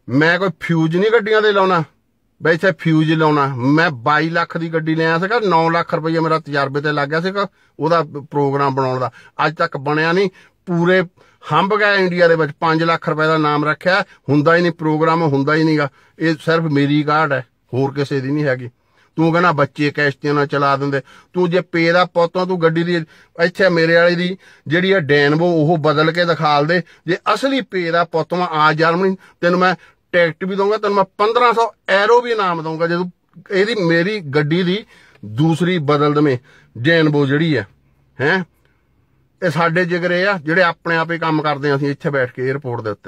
मैं कोई फ्यूज नहीं गड्डियां दे लाउणा बई इत्थे फ्यूज लाउणा। मैं 22 लाख दी गड्डी लिया सीगा, 9 लाख रुपया मेरा तजर्बे ते लग गया सीगा ओहदा प्रोग्राम बनाउण दा। अज तक बनया नहीं, पूरे हंब गए इंडिया दे विच। 5 लाख रुपए का नाम रखिया, हुंदा ही नहीं प्रोग्राम, हुंदा ही नहींगा। ये सिर्फ मेरी काढ़ है, होर किसी दी नहीं हैगी। तू कहना बच्चे कैश्तियां ना चला देंदे, तू जे पे दा पुत्तों तू गड्डी दी इत्थे मेरे वाली दी जिहड़ी है डैनवो ओह बदल के दिखाल दे। जे असली पे दा पुत्त मैं आ जर्मनी तेन मैं टिकट भी दूंगा, तेन मैं 1500 एरो भी इनाम दूंगा जो यदि मेरी गड्डी दी दूसरी बदल दमें डैनवो जिहड़ी है। ये साडे जिगरे आ जिहड़े अपने आप ही काम करदे आ, असीं इत्थे बैठ के एयरपोर्ट दे उत्ते।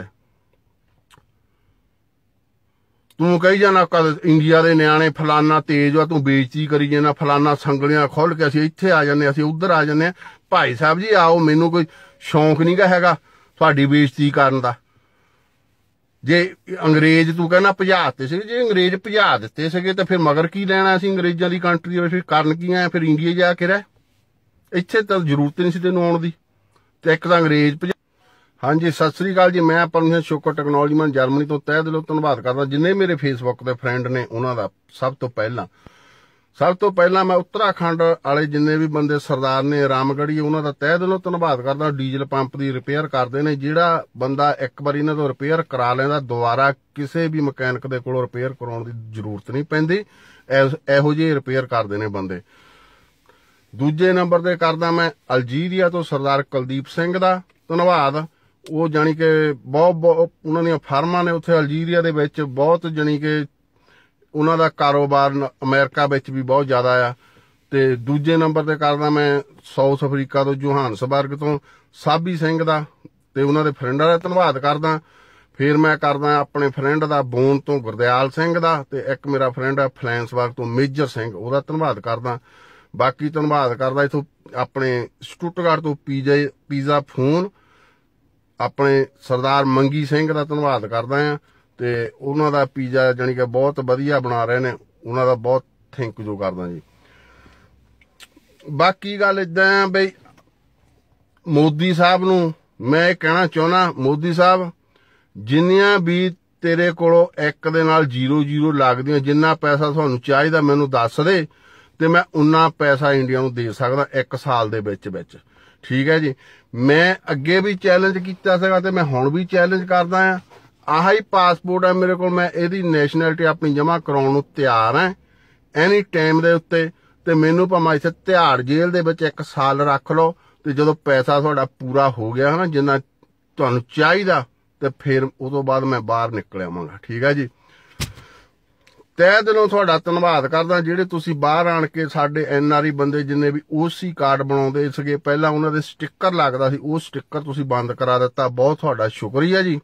तू कही जाना कद इंडिया के न्याणे फलाना तेज आ, तू बेइज्जती करी जाना, फलाना संगलियां खोल के असीं इत्थे आ जाने, असीं उधर आ जाने। भाई साहब जी आओ, मैनू कोई शौक नहीं गा हैगा तुहाडी बेइज्जती करन दा। जे अंग्रेज तू कहना भजाते से, जे अंग्रेज भजा दिते सीगे ते फिर मगर की लैना असीं अंग्रेजां दी कंट्री दे, फिर करन की आए, फिर इंडिया जाके रह। इत्थे तां जरूरत नहीं सी तैनूं आउण दी, ते एक तां अंग्रेज भजा। हाँ जी, सत श्री अकाल जी। मैं परमेश्वर शुक्र टेक्नोलॉजी मैं जर्मनी तो तह दिलों धन्नवाद करदा जिन्ने मेरे फेसबुक के फ्रेंड ने उन्हां दा। सब तो पहला मैं उत्तराखंड वाले जिन्ने भी बंदे सरदार ने रामगढ़ी उन्हां दा तह दिलों धन्नवाद करदा। डीजल पंप की रिपेयर करते हैं, जिहड़ा बंदा एक बार इन्हां तों रिपेयर करा लैंदा दोबारा किसी भी मकैनिक दे कोलों रिपेयर कराउण दी जरूरत नहीं पैंदी। इहो जिहे रिपेयर करते हैं बंदे। दूजे नंबर ते करदा मैं अलजीरिया तो सरदार कुलदीप सिंह दा धन्नवाद। वो जानी कि बहुत उन्होंने फार्मां ने उत्थे अलजीरिया दे विच बहुत जानी कि उन्हां दा कारोबार अमेरिका विच भी बहुत ज़्यादा आ। ते दूजे नंबर ते करदा मैं साउथ अफ्रीका तो जोहानसबर्ग तो साबी सिंह दा ते उन्हां दे फ्रेंडां दा धन्नवाद करदा। फिर मैं करदा अपने फ्रेंड दा बोन तो गुरदयाल सिंह दा, ते एक मेरा फ्रेंड है फ्लैंसबर्ग तो मेजर सिंह, उहदा धन्नवाद करदा। बाकी धन्नवाद करदा इथों अपने स्टुटगार्ट तो पीजा फोन अपने सरदार मंगी सिंह का धन्नवाद करदा आ। ते उन्हां दा पीजा जानी कि बहुत वधिया बना रहे ने, उन्हां दा बहुत थैंक यू करदा जी। बाकी गल इदां बई मोदी साहब नूं मैं कहना चाहुंदा, मोदी साहब जिन्नियां भी तेरे कोलों एक दे नाल 0-0 लगदियां, जिन्ना पैसा तुहानूं चाहीदा मैनूं दस दे ते मैं उन्ना पैसा इंडिया नूं दे सकदा 1 साल दे विच विच। ठीक है जी। मैं अगे भी चैलेंज किया सीगा ते मैं हुण भी चैलेंज करदा आ। आही पासपोर्ट है मेरे को, मैं इहदी नैशनैलिटी अपनी जमा कराउण नूं तैयार हां एनी टाइम दे उत्ते। ते मैनूं भावें इत्थे तिहाड़ जेल दे विच 1 साल रख लो, ते जदों पैसा तुहाडा पूरा हो गया है ना जिन्ना तुहानूं चाहीदा, ते फिर उस तो बाद मैं बाहर निकल आवांगा। ठीक है जी। तह दिलों तुहाडा धन्नवाद करदा जिहड़े तुसीं बाहर आण के साडे NRI बंदे जिन्ने भी OC कार्ड बनाउंदे सीगे, पहलां उन्हां दे स्टिकर लगदा सी, वो स्टिकर तुसीं बंद करा दित्ता, बहुत तुहाडा शुक्रिया जी।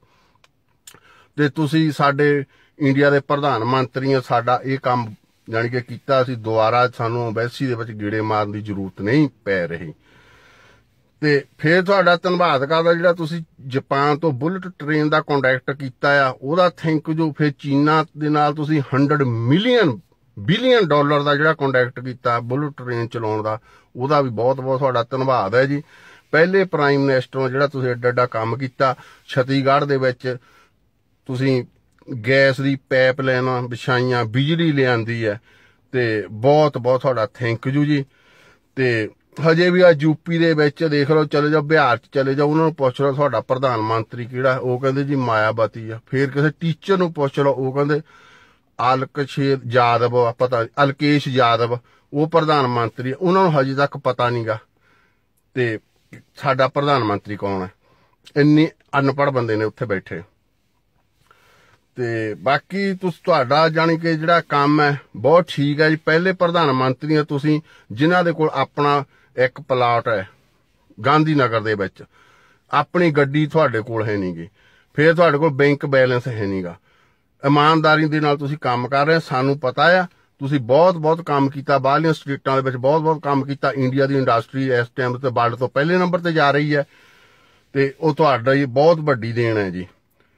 ते तुसीं साडे इंडिया दे प्रधान मंत्री साडा ये काम जानी कि कीता, असीं दुबारा सानूं एम्बैसी दे विच गेड़े मारन दी जरूरत नहीं पै रही। ते फिर तुहाडा धन्नवाद करदा जिहड़ा तुसीं जापान तो बुलेट ट्रेन दा कॉन्टैक्ट कीता आ, ओहदा थैंक यू। फिर चीना दे नाल तुसीं 100 बिलियन डॉलर दा जिहड़ा कॉन्टैक्ट कीता बुलेट ट्रेन चलाउण दा, ओहदा भी बहुत बहुत तुहाडा धन्नवाद है जी। पहले प्राइम मिनिस्टर जिहड़ा तुसीं एडा काम कीता, छत्तीसगढ़ दे विच तुसीं गैस दी पाइप लाइनां विछाइयां, बिजली लिआंदी है, ते बहुत बहुत तुहाडा थैंक यू जी। ते हजे भी आ यूपी दे विच देख लो, चले जाओ बिहार च चले जाओ, उन्होंने पुछ लो तुहाडा प्रधानमंत्री किहड़ा, वो कहंदे जी मायावती आ। फिर किसी टीचर नूं पुछ लो, वो कहंदे अलकशेर यादव, पता अलकेश यादव, वो प्रधानमंत्री, उन्होंने हजे तक पता नहीं गा ते साडा प्रधानमंत्री कौन है। इन्नी अनपढ़ बंदे ने उत्थे बैठे। ते बाकी तुहाडा जानी कि जिहड़ा काम है बहुत ठीक है जी। पहले प्रधानमंत्री है तुसीं जिन्हां दे कोल अपना एक प्लाट है गांधी नगर दे विच, अपनी गड्डी तुहाडे कोल है नहीं गी, फिर तुहाडे कोल बैंक बैलेंस है नहीं गा, ईमानदारी दे नाल तुसीं काम कर रहे, सानूं पता है। तुसीं बहुत बहुत काम कीता, बाहरलियां स्टेटां दे विच बहुत बहुत काम कीता। इंडिया दी इंडस्ट्री इस टाइम ते वर्ल्ड तो पहले नंबर ते जा रही है, ते ओह तुहाडा जी बहुत वड्डी देन है जी।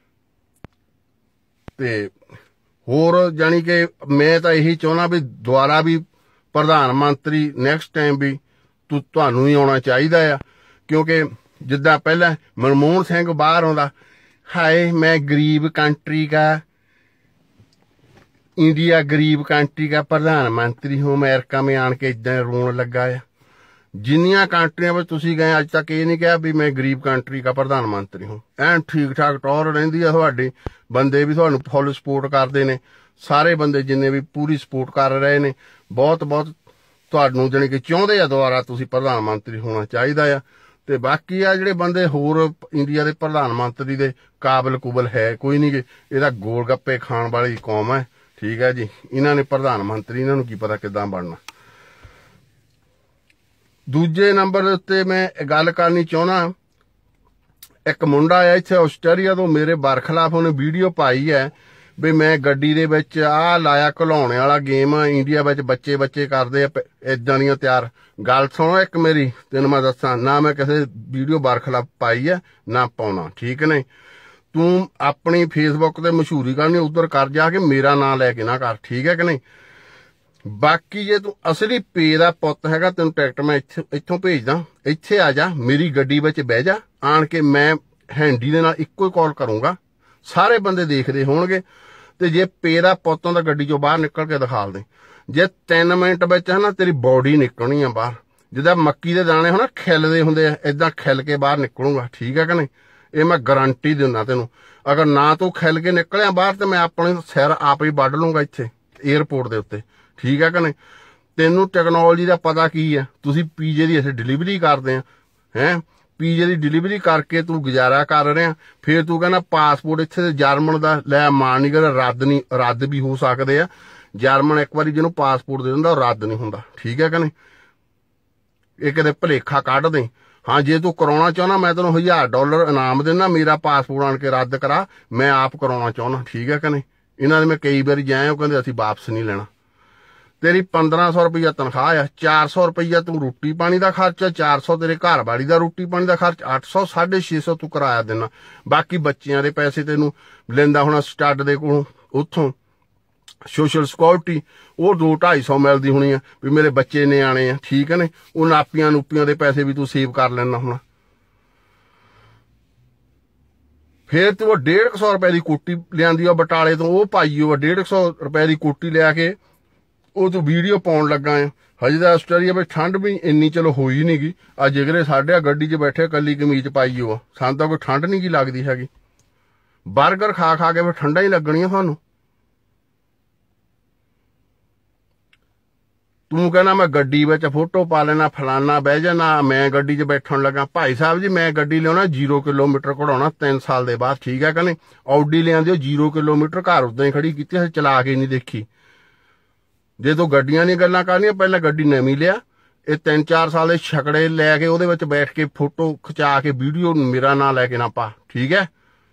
ते होर जानी कि मैं तो यही चाहुंदा भी दुबारा भी प्रधानमंत्री नैक्सट टाइम भी तुहानूं ही आउणा चाहीदा आ, क्योंकि जिद्दां पहले मनमोहन सिंह बाहर आउंदा हाय मैं गरीब कंट्री का, इंडिया गरीब कंट्री का प्रधानमंत्री हूँ, अमेरिका में आन के इदा रोन लगा है। जिन्नियां कंट्रियां में तुसी गए अज तक ये नहीं कहा भी मैं गरीब कंट्री का प्रधानमंत्री हूँ। एन ठीक ठाक टौर रहिंदी है तुहाडी, बंदे भी तुहानू फुल सपोर्ट करते ने, सारे बंदे जिन्ने भी पूरी सपोर्ट कर रहे ने। बहुत बहुत तुहानू जानी कि चाहुंदे आ दुबारा तुसी प्रधानमंत्री होना चाहिदा आ। ते बाकी आ जिहड़े बंदे होर इंडिया दे प्रधानमंत्री दे काबिल कुबल है कोई नहीं गे। इहदा गोल गप्पे खाण वाली कौम है, ठीक है जी। इन्हां ने प्रधानमंत्री, इन्हां नू की पता किदां बनना। दूजे नंबर उत्ते मैं गल करनी चाहना, एक मुंडा आया इत्थे आस्ट्रेलिया तो, मेरे बरखिलाफ उन्हें वीडियो पाई है भी मैं गड्डी दे विच आ लाया घलौने वाला गेम, इंडिया विच बच्चे बच्चे करदे इदां दियां तैयार। गल सुनो एक मेरी, तेन मैं दसां ना, मैं किसी वीडियो बरखिलाफ पाई है ना पाउणा, ठीक नहीं। तू अपनी फेसबुक ते मशहूरी करनी उधर कर, जाके मेरा नां लैके ना कर, ठीक है कि नहीं। बाकी जे तू असली पे दा पुत्त हैगा, तेन टिकट मैं इत्थों भेजदा, इत्थे आ जा, मेरी गड्डी विच बह जा, आण के मैं हैंडी दे नाल इक्को ही कॉल करूंगा, सारे बंदे देखदे होणगे। ते जे पे दा पुत्त तां गड्डी चों बाहर निकल के दिखा दे। जे 3 मिनट विच है ना तेरी बॉडी निकलनी आ बाहर, जिद्दां मक्की दे दाणे होना खिलदे हुंदे आ, इदां खिल के बाहर निकलूंगा, ठीक है कि नहीं। ये मैं गारंटी दिंदा तेनू। अगर ना तू खिल के निकलिया बाहर तो मैं अपने सिर आप ही वड्ढ लूंगा इत्थे एयरपोर्ट दे उत्ते, ठीक है कि नहीं। तेनू टैक्नोलॉजी का पता की है, तुसी पीजे की इत्थे डिलीवरी करदे हैं, पीजे की डिलीवरी करके तू गुजारा कर रहे हैं। फिर तू कहना पासपोर्ट इत्थे जर्मन का लै मान नहीं कर, रद्द भी हो सकते हैं। जर्मन एक बार जिन्होंने पासपोर्ट दे दिंदा रद्द नहीं हुंदा, ठीक है कि नहीं। ये किते भुलेखा कढ दे। हाँ जे तू कराउणा चाहना मैं तेनों $1000 इनाम देना, मेरा पासपोर्ट आण के रद्द करा, मैं आप कराउणा चाहना, ठीक है कि नहीं। इन्हां दे मैं कई बार जाए, वो कहंदे असीं वापस नहीं लेना। तेरी 1500 रुपया तनख्वाह आ, 400 रुपया तू रोटी पानी का खर्चा, 400 तेरे घर वाली का रोटी पानी का खर्च, 800 650 तू किराया देना। बाकी बच्चियां दे पैसे तेनू लेंदा होना स्टड दे कोलों, उत्थों सोशल सिक्योरिटी वो 200-250 मिलती होनी है भी मेरे बच्चे न्याणे आ, ठीक है ने। वो नापियां नूपियां दे पैसे भी तू सेव कर लेना होना। फिर तू 150 रुपए की कोटी लियांदी आ बटाले तो, वो पाई 150 रुपए की कोटी लिया के वो तू वीडियो पाउण लगा है। हजे तो आस्ट्रेलिया में ठंड भी इन्नी चलो होई नहीं गी। अज जिगरे साढ़े गड्डी च बैठे कली कमीज पाई हो, सानू तां कोई ठंड नहीं की लगदी हैगी। बर्गर खा खा के फिर ठंडा ही लगनियां सानू। तू कहना मैं गड्डी विच फोटो पा लेना, फलाना बह जाना, मैं गड्डी च बैठन लगा। भाई साहब जी मैं गड्डी लिया 0 किलोमीटर कढ़ाउणा 3 साल के बाद, ठीक है कि नहीं। ऑडी लियांदे 0 किलोमीटर घर उदां ही खड़ी की, चला के नहीं देखी। जे तू गड्डियां दी गल्लां करनियां, पहले गड्डी नवीं लिया, ये 3-4 साल के छकड़े लैके उहदे विच बैठ के फोटो खिचा के वीडियो मेरा नां लैके ना पा, ठीक है।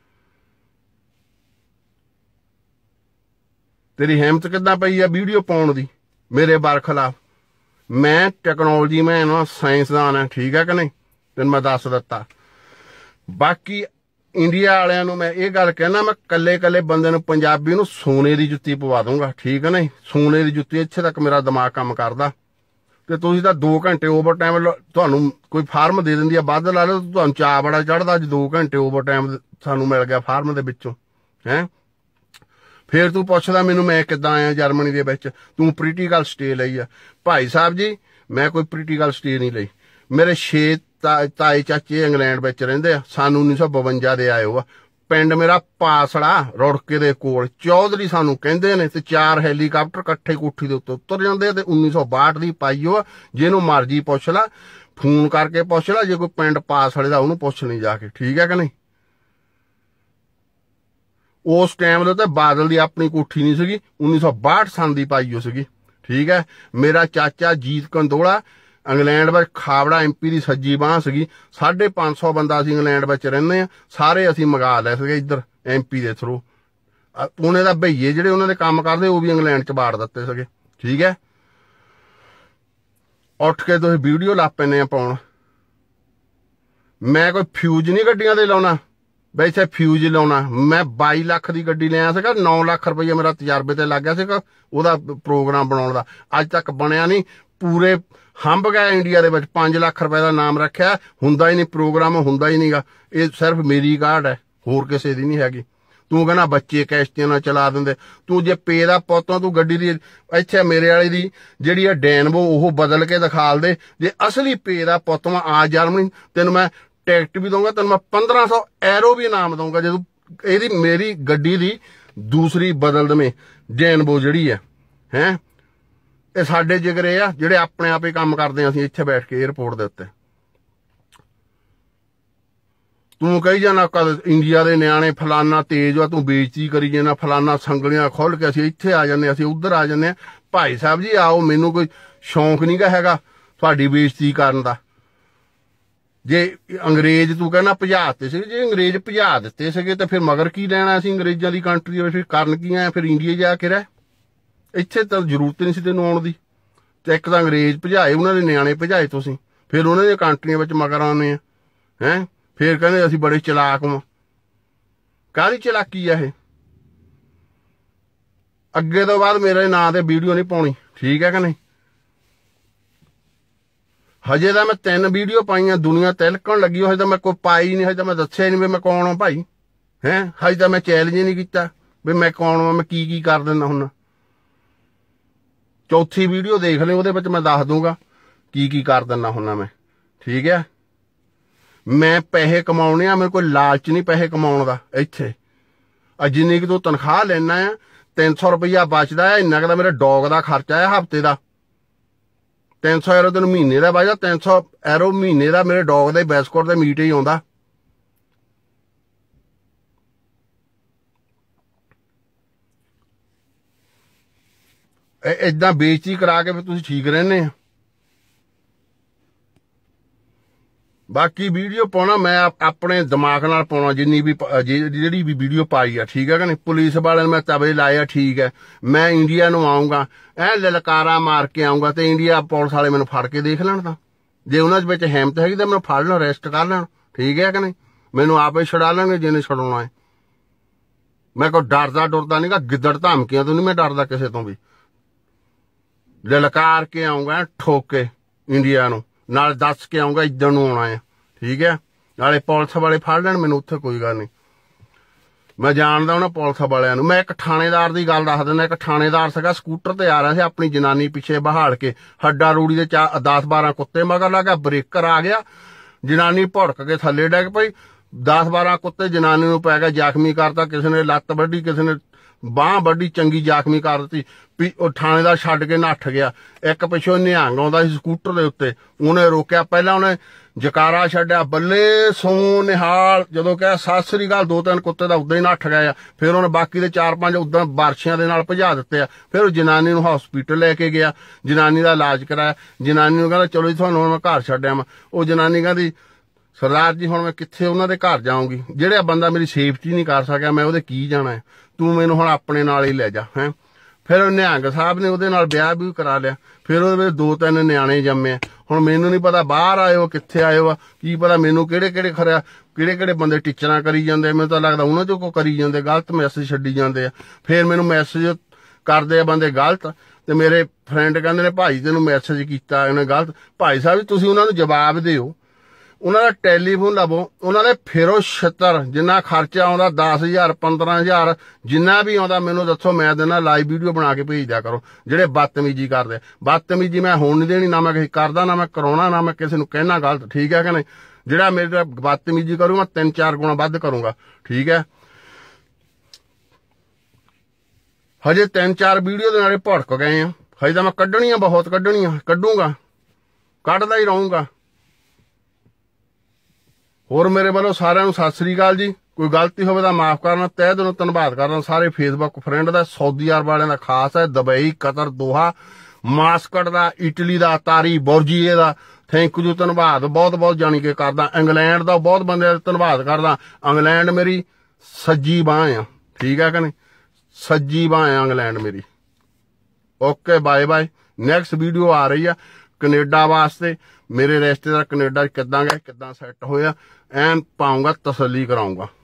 तेरी हिम्मत किद्दां पई आ वीडियो पाउण दी मेरे बरखिलाफ। मैं टैक्नोलॉजी में ना साइंसदान है, ठीक है कि नहीं, तेन मैं दस दिता। बाकी इंडिया वालियां नूं मैं ये गल कहना, मैं कल्ले कल्ले बंदे नूं पंजाबी नूं सोने की जुत्ती पवा दूंगा, ठीक है नहीं। सोने की जुत्ती, इत्थे तक मेरा दिमाग काम करदा। ते तुसीं तां 2 घंटे ओवर टाइम तुहानूं कोई फार्म दे दिंदी आ, वध ला लो तुहानूं चा बड़ा चढ़दा। अज 2 घंटे ओवर टाइम सानूं मिल गया फार्म दे विचों हैं। फिर तू पुछदा मैनूं मैं किद्दां आया जर्मनी दे विच, तू प्रीटिकल स्टे लई आ। भाई साहब जी मैं कोई प्रीटिकल स्टे नहीं लई। मेरे 6 ताए चाचे इंग्लैंड विच रहिंदे आ, सन 1952 दे आए हो। पिंड मेरा पासड़ा रुड़के दे कोल, चौधरी सानू कहंदे ने। ते 4 हैलीकाप्टर कट्ठे कोठी दे उत्ते उतर जांदे ते 1962 दी पाई हो। जिहनूं मर्जी पुछ ला, फोन करके पुछ ला, जे कोई पिंड पासड़े दा उहनूं पुछ नहीं जाके, ठीक है कि नहीं। उस टाइम दे बादल दी अपनी कोठी नहीं सीगी, 1962 सन दी पाई हो सीगी, ठीक है। मेरा चाचा जीत कंदोला इंग्लैंड में खावड़ा MP की सज्जी बांह सी। 550 बंदा असीं इंग्लैंड में रहिंदे आ, सारे असीं मंगा लै सके इधर MP के थ्रू। पुणे दा भईए जिहड़े उन्हां दे काम करदे वो भी इंग्लैंड च बाड़ दित्ते सके, ठीक है। उठ के तुसीं वीडियो ला पैने पाउण। मैं कोई फ्यूज नहीं गड्डियां दे लाउणा, वैसे फ्यूज लाउणा। मैं 22 लाख की गड्डी लिया सीगा, 9 लाख रुपया मेरा तजर्बे ते लग गया सीगा ओहदा प्रोग्राम बनाउण दा। अज तक बनिया नहीं, पूरे हंब गया इंडिया दे विच। 5 लाख रुपए का नाम रखिया, हुंदा ही नहीं प्रोग्राम, हुंदा ही नहीं गा। ये सिर्फ मेरी गाड़ है, ਹੋਰ ਕਿਸੇ ਦੀ ਨਹੀਂ ਹੈਗੀ। ਤੂੰ ਕਹਿੰਦਾ ਬੱਚੇ ਕਿਸ਼ਤੀਆਂ ਨਾਲ ਚਲਾ ਦਿੰਦੇ। ਤੂੰ ਜੇ ਪੇ ਦਾ ਪੁੱਤ ਤੂੰ ਗੱਡੀ ਦੀ ਇੱਥੇ ਮੇਰੇ ਵਾਲੀ ਦੀ ਜਿਹੜੀ ਆ ਡੈਨਵੋ ਉਹ ਬਦਲ ਕੇ ਦਿਖਾ ਦੇ। ਜੇ ਅਸਲੀ ਪੇ ਦਾ ਪੁੱਤ ਮੈਂ ਆ ਜਰਮਨੀ ਤੈਨੂੰ ਮੈਂ ਟਿਕਟ ਵੀ ਦਊਂਗਾ, ਤੈਨੂੰ ਮੈਂ 1500 ਐਰੋ ਵੀ ਇਨਾਮ ਦਊਂਗਾ ਜਦੋਂ ਇਹਦੀ ਮੇਰੀ ਗੱਡੀ ਦੀ ਦੂਸਰੀ ਬਦਲ ਦਵੇਂ ਡੈਨਵੋ ਜਿਹੜੀ ਹੈ। ਇਹ ਸਾਡੇ ਜਿਗਰੇ ਆ ਜਿਹੜੇ ਆਪਣੇ ਆਪ ਹੀ ਕੰਮ ਕਰਦੇ ਆ ਅਸੀਂ ਇੱਥੇ ਬੈਠ ਕੇ ਏਅਰਪੋਰਟ ਦੇ ਉੱਤੇ। ਤੂੰ ਕਹੀ ਜਾਣਾ ਕਦ ਇੰਡੀਆ ਦੇ ਨਿਆਣੇ ਫਲਾਨਾ ਤੇਜ਼ ਆ, ਤੂੰ ਬੇਇੱਜ਼ਤੀ ਕਰੀ ਜਾਣਾ, ਫਲਾਨਾ ਸੰਗਲੀਆਂ ਖੁੱਲ ਕੇ ਅਸੀਂ ਇੱਥੇ ਆ ਜਾਂਦੇ, ਅਸੀਂ ਉੱਧਰ ਆ ਜਾਂਦੇ। ਭਾਈ ਸਾਹਿਬ ਜੀ ਆਓ, ਮੈਨੂੰ ਕੋਈ ਸ਼ੌਂਕ ਨਹੀਂ ਗਾ ਹੈਗਾ ਤੁਹਾਡੀ ਬੇਇੱਜ਼ਤੀ ਕਰਨ ਦਾ। ਜੇ ਅੰਗਰੇਜ਼ ਤੂੰ ਕਹਿੰਦਾ ਭਜਾ ਦਿੱਤੇ ਸੀਗੇ, ਜੇ ਅੰਗਰੇਜ਼ ਭਜਾ ਦਿੱਤੇ ਸੀਗੇ ਤਾਂ ਫਿਰ ਮਗਰ ਕੀ ਲੈਣਾ ਅਸੀਂ ਅੰਗਰੇਜ਼ਾਂ ਦੀ ਕੰਟਰੀ ਦੇ ਵਿੱਚ? ਫਿਰ ਕਰਨ ਕੀ ਆਇਆ? ਫਿਰ ਇੰਡੀਆ ਜਾ ਕੇ ਰਹਿ, ਇੱਥੇ ਤਾਂ ਜ਼ਰੂਰਤ ਨਹੀਂ ਸੀ ਤੈਨੂੰ ਆਉਣ ਦੀ। ਤੇ ਇੱਕ ਤਾਂ ਅੰਗਰੇਜ਼ ਭਜਾਏ, ਉਹਨਾਂ ਦੇ ਨਿਆਣੇ ਭਜਾਏ ਤੁਸੀਂ, ਫਿਰ ਉਹਨਾਂ ਦੀਆਂ ਕੰਟਰੀਆਂ ਵਿੱਚ ਮਗਰ ਆਉਂਦੇ ਆ ਹੈਂ। ਫਿਰ ਕਹਿੰਦੇ ਅਸੀਂ ਬੜੇ ਚਲਾਕ ਵਾਂ। ਕਾਹਦੀ ਚਲਾਕੀ ਆ ਇਹ? ਅੱਗੇ ਤੋਂ ਬਾਅਦ ਮੇਰੇ ਨਾਂ ਤੇ ਵੀਡੀਓ ਨਹੀਂ ਪਾਉਣੀ, ਠੀਕ ਹੈ ਕਿ ਨਹੀਂ? ਹਜੇ ਤਾਂ ਮੈਂ 3 ਵੀਡੀਓ ਪਾਈਆਂ, ਦੁਨੀਆ ਤਿਲਕਣ ਲੱਗੀ। ਹਜੇ ਤਾਂ ਮੈਂ ਕੋਈ ਪਾਈ ਨਹੀਂ, ਹਜੇ ਤਾਂ ਮੈਂ ਦੱਸਿਆ ਨਹੀਂ ਵੀ ਮੈਂ ਕੌਣ ਹਾਂ ਭਾਈ ਹੈਂ। ਹਜੇ ਤਾਂ ਮੈਂ ਚੈਲੰਜ ਹੀ ਨਹੀਂ ਕੀਤਾ ਵੀ ਮੈਂ ਕੌਣ ਹਾਂ, ਮੈਂ ਕੀ ਕਰ ਦਿੰਦਾ ਹੁੰਦਾ। ਚੌਥੀ ਵੀਡੀਓ ਦੇਖ ਲਈ, ਉਹਦੇ ਵਿੱਚ ਮੈਂ ਦੱਸ ਦੂੰਗਾ ਕੀ ਕਰ ਦਿੰਦਾ ਹੁੰਦਾ ਮੈਂ, ਠੀਕ ਹੈ? ਮੈਂ ਪੈਸੇ ਕਮਾਉਣੇ ਆ, ਮੇਰੇ ਕੋਈ ਲਾਲਚ ਨਹੀਂ ਪੈਸੇ ਕਮਾਉਣ ਦਾ। ਇੱਥੇ ਜਿੰਨੀ ਕਿ ਤੂੰ ਤਨਖਾਹ ਲੈਣਾ ਆ 300 ਰੁਪਈਆ ਬਚਦਾ ਆ, ਇੰਨਾ ਕੁ ਦਾ ਮੇਰੇ ਡੌਗ ਦਾ ਖਰਚਾ ਆ ਹਫ਼ਤੇ ਦਾ। 300 ਐਰੋ ਤੈਨੂੰ ਮਹੀਨੇ ਦਾ ਬਚਦਾ, 300 ਐਰੋ ਮਹੀਨੇ ਦਾ ਮੇਰੇ ਡੌਗ ਦੇ ਬਿਸਕੁਟ ਦੇ ਮੀਟ ਹੀ ਆਉਂਦਾ। ਏਦਾਂ ਬੇਇੱਜ਼ਤੀ ਕਰਾ ਕੇ ਫਿਰ ਤੁਸੀਂ ਠੀਕ ਰਹਿੰਦੇ ਆ। ਬਾਕੀ ਵੀਡੀਓ ਪਾਉਣਾ ਮੈਂ ਆਪਣੇ ਦਿਮਾਗ ਨਾਲ ਪਾਉਣਾ, ਜਿੰਨੀ ਵੀ ਜਿਹੜੀ ਵੀ ਵੀਡੀਓ ਪਾਈ ਆ, ਠੀਕ ਹੈ ਕਿ ਨਹੀਂ? ਪੁਲਿਸ ਵਾਲਿਆਂ ਨੇ ਮੈਂ ਤਵੇ ਲਾਏ ਆ, ਠੀਕ ਹੈ। ਮੈਂ ਇੰਡੀਆ ਨੂੰ ਆਊਂਗਾ ਲਲਕਾਰਾ ਮਾਰ ਕੇ ਆਊਂਗਾ ਤੇ ਇੰਡੀਆ ਪੁਲਿਸ ਵਾਲੇ ਮੈਨੂੰ ਫੜ ਕੇ ਦੇਖ ਲੈਣ। ਤਾਂ ਜੇ ਉਹਨਾਂ ਵਿੱਚ ਹਿੰਮਤ ਹੈਗੀ ਤਾਂ ਮੈਨੂੰ ਫੜ ਲੈਣ, ਅਰੈਸਟ ਕਰ ਲੈਣ, ਠੀਕ ਹੈ ਕਿ ਨਹੀਂ? ਮੈਨੂੰ ਆਪੇ ਛੁਡਾ ਲੈਣਗੇ ਜਿਹਨੇ ਛੁਡਾਉਣਾ ਹੈ। ਮੈਂ ਕੋਈ ਡਰਦਾ ਗਾ, ਗਿੱਦੜ ਧਮਕੀਆਂ ਤੋਂ ਨਹੀਂ ਮੈਂ ਡਰਦਾ ਕਿਸੇ ਤੋਂ ਵੀ। ਲਲਕਾਰ ਕੇ ਆਊਂਗਾ ਠੋਕ ਕੇ ਇੰਡੀਆ ਨੂੰ, ਨਾਲ ਦੱਸ ਕੇ ਆਊਂਗਾ ਇੱਧਰ ਨੂੰ ਆਉਣਾ ਹੈ, ਠੀਕ ਹੈ? ਨਾਲੇ ਪੁਲਿਸ ਵਾਲੇ ਫੜ ਲੈਣ ਮੈਨੂੰ, ਉੱਥੇ ਕੋਈ ਗੱਲ ਨਹੀਂ। ਮੈਂ ਜਾਣਦਾ ਉਹਨਾਂ ਪੁਲਿਸ ਵਾਲਿਆਂ ਨੂੰ। ਮੈਂ ਇੱਕ ਥਾਣੇਦਾਰ ਦੀ ਗੱਲ ਦੱਸ ਦਿੰਦਾ। ਇੱਕ ਥਾਣੇਦਾਰ ਸੀਗਾ, ਸਕੂਟਰ ਤੇ ਆ ਰਿਹਾ ਸੀ, ਆਪਣੀ ਜਨਾਨੀ ਪਿੱਛੇ ਬਹਾਲ ਕੇ, ਹੱਡਾ ਰੂੜੀ ਦੇ 10-12 ਕੁੱਤੇ ਮਗਰ ਲੱਗਾ, ਬ੍ਰੇਕਰ ਆ ਗਿਆ, ਜਨਾਨੀ ਭੁੜਕ ਕੇ ਥੱਲੇ ਡਿੱਗ ਪਈ। 10-12 ਕੁੱਤੇ ਜਨਾਨੀ ਨੂੰ ਪੈ ਗਿਆ, ਜ਼ਖਮੀ ਕਰਤਾ। ਕਿਸੇ ਨੇ ਲੱਤ ਵੱਢੀ, ਕਿਸੇ ਨੇ ਬਾਂਹ ਵੱਢੀ, ਚੰਗੀ ਜ਼ਖਮੀ ਕਰ ਦਿੱਤੀ। ਉਹ ਥਾਣੇਦਾਰ ਛੱਡ ਕੇ ਨੱਠ ਗਿਆ। ਇੱਕ ਪਿੱਛੋਂ ਨਿਹੰਗ ਆਉਂਦਾ ਸੀ ਸਕੂਟਰ ਦੇ ਉੱਤੇ, ਉਹਨੇ ਰੋਕਿਆ। ਪਹਿਲਾਂ ਉਹਨੇ ਜਕਾਰਾ ਛੱਡਿਆ, ਬੱਲੇ ਸੋ ਨਿਹਾਲ ਜਦੋਂ ਕਿਹਾ ਸਤਿ ਸ੍ਰੀ ਅਕਾਲ, 2-3 ਕੁੱਤੇ ਦਾ ਉਦਾਂ ਹੀ ਨੱਠ ਗਏ ਆ। ਫਿਰ ਉਹਨੇ ਬਾਕੀ ਦੇ 4-5 ਉਦਾਂ ਬਾਰਸ਼ਿਆਂ ਦੇ ਨਾਲ ਭਜਾ ਦਿੱਤੇ ਆ। ਫਿਰ ਉਹ ਜਨਾਨੀ ਨੂੰ ਹਸਪੀਟਲ ਲੈ ਕੇ ਗਿਆ, ਜਨਾਨੀ ਦਾ ਇਲਾਜ ਕਰਾਇਆ। ਜਨਾਨੀ ਨੂੰ ਕਹਿੰਦਾ ਚਲੋ ਜੀ ਤੁਹਾਨੂੰ ਹੁਣ ਮੈਂ ਘਰ ਛੱਡਿਆ ਵਾ। ਉਹ ਜਨਾਨੀ ਕਹਿੰਦੀ ਸਰਦਾਰ ਜੀ ਹੁਣ ਮੈਂ ਕਿੱਥੇ ਉਹਨਾਂ ਦੇ ਘਰ ਜਾਊਂਗੀ? ਜਿਹੜਾ ਬੰਦਾ ਮੇਰੀ ਸੇਫਟੀ ਨਹੀਂ ਕਰ ਸਕਿਆ, ਮੈਂ ਉਹਦੇ ਕੀ ਜਾਣਾ ਹੈ? ਤੂੰ ਮੈਨੂੰ ਹੁਣ ਆਪਣੇ ਨਾਲ ਹੀ ਲੈ ਜਾ ਹੈਂ। ਫਿਰ ਨਿਹੰਗ ਸਾਹਿਬ ਨੇ ਉਹਦੇ ਨਾਲ ਵਿਆਹ ਵੀ ਕਰਾ ਲਿਆ। ਫਿਰ ਉਹਦੇ ਵਿੱਚ 2-3 ਨਿਆਣੇ ਜੰਮੇ। ਹੁਣ ਮੈਨੂੰ ਨਹੀਂ ਪਤਾ ਬਾਹਰ ਆਇਓ ਕਿੱਥੇ ਆਇਓ ਆ, ਕੀ ਪਤਾ ਮੈਨੂੰ ਕਿਹੜੇ ਬੰਦੇ ਟੀਚਰਾਂ ਕਰੀ ਜਾਂਦੇ। ਮੈਨੂੰ ਤਾਂ ਲੱਗਦਾ ਉਹਨਾਂ ਚੋਂ ਕੋ ਕਰੀ ਜਾਂਦੇ, ਗਲਤ ਮੈਸੇਜ ਛੱਡੀ ਜਾਂਦੇ ਆ। ਫਿਰ ਮੈਨੂੰ ਮੈਸੇਜ ਕਰਦੇ ਆ ਬੰਦੇ ਗਲਤ, ਤੇ ਮੇਰੇ ਫਰੈਂਡ ਕਹਿੰਦੇ ਨੇ ਭਾਈ ਤੈਨੂੰ ਮੈਸੇਜ ਕੀਤਾ ਇਹਨੇ ਗਲਤ। ਭਾਈ ਸਾਹਿਬ ਤੁਸੀਂ ਉਹਨਾਂ ਨੂੰ ਜਵਾਬ ਦਿਓ, ਉਹਨਾਂ ਦਾ ਟੈਲੀਫੋਨ ਲਵੋ, ਉਹਨਾਂ ਦੇ ਫੇਰੋ ਛਿੱਤਰ। ਜਿੰਨਾ ਖਰਚਾ ਆਉਂਦਾ 10,000 15,000 ਜਿੰਨਾ ਵੀ ਆਉਂਦਾ ਮੈਨੂੰ ਦੱਸੋ, ਮੈਂ ਦਿੰਦਾ। ਲਾਈਵ ਵੀਡੀਓ ਬਣਾ ਕੇ ਭੇਜ ਦਿਆ ਕਰੋ। ਜਿਹੜੇ ਬਦਤਮੀਜੀ ਕਰਦੇ, ਬਦਤਮੀਜੀ ਮੈਂ ਹੋਣ ਨਹੀਂ ਦੇਣੀ, ਨਾ ਮੈਂ ਕਿਸੇ ਕਰਦਾ, ਨਾ ਮੈਂ ਕਰਾਉਣਾ, ਨਾ ਮੈਂ ਕਿਸੇ ਨੂੰ ਕਹਿਣਾ ਗਲਤ, ਠੀਕ ਹੈ ਕਿ ਨਹੀਂ? ਜਿਹੜਾ ਮੇਰੇ ਬਦਤਮੀਜੀ ਕਰੂ ਮੈਂ 3-4 ਗੁਣਾ ਵੱਧ ਕਰੂੰਗਾ, ਠੀਕ ਹੈ? ਹਜੇ 3-4 ਵੀਡੀਓ ਦੇ ਨਾਲੇ ਭੜਕ ਗਏ ਆ। ਹਜੇ ਤਾਂ ਮੈਂ ਕੱਢਣੀਆਂ, ਬਹੁਤ ਕੱਢਣੀਆਂ, ਕੱਢੂੰਗਾ, ਕੱਢਦਾ ਹੀ ਰਹੂੰਗਾ। ਹੋਰ ਮੇਰੇ ਵੱਲੋਂ ਸਾਰਿਆਂ ਨੂੰ ਸਤਿ ਸ੍ਰੀ ਅਕਾਲ ਜੀ। ਕੋਈ ਗਲਤੀ ਹੋਵੇ ਤਾਂ ਮਾਫ ਕਰਨਾ। ਤਹਿ ਦਿਲੋਂ ਧੰਨਵਾਦ ਕਰਦਾ ਸਾਰੇ ਫੇਸਬੁੱਕ ਫਰੈਂਡ ਦਾ, ਸਾਊਦੀ ਅਰਬ ਵਾਲਿਆਂ ਦਾ ਖਾਸ ਹੈ, ਦੁਬਈ, ਕਤਰ, ਦੋਹਾ, ਮਾਸਕਟ ਦਾ, ਇਟਲੀ ਦਾ, ਤਾਰੀ ਬੋਰਜੀਏ ਦਾ, ਥੈਂਕ ਯੂ, ਧੰਨਵਾਦ ਬਹੁਤ ਬਹੁਤ ਜਾਣੀ ਕਿ ਕਰਦਾ। ਇੰਗਲੈਂਡ ਦਾ ਬਹੁਤ ਬੰਦਿਆਂ ਦਾ ਧੰਨਵਾਦ ਕਰਦਾ। ਇੰਗਲੈਂਡ ਮੇਰੀ ਸੱਜੀ ਬਾਂਹ ਆ, ਠੀਕ ਹੈ ਕਿ ਨਹੀਂ? ਸੱਜੀ ਬਾਂਹ ਆ ਇੰਗਲੈਂਡ ਮੇਰੀ। Okay bye bye. Next video ਆ ਰਹੀ ਆ ਕੈਨੇਡਾ ਵਾਸਤੇ। ਮੇਰੇ ਰਿਸ਼ਤੇਦਾਰ ਕੈਨੇਡਾ 'ਚ ਕਿੱਦਾਂ ਗਏ, ਕਿੱਦਾਂ ਸੈੱਟ ਹੋਇਆ, ਐਨ ਪਾਊਂਗਾ, ਤਸੱਲੀ ਕਰਾਊਂਗਾ।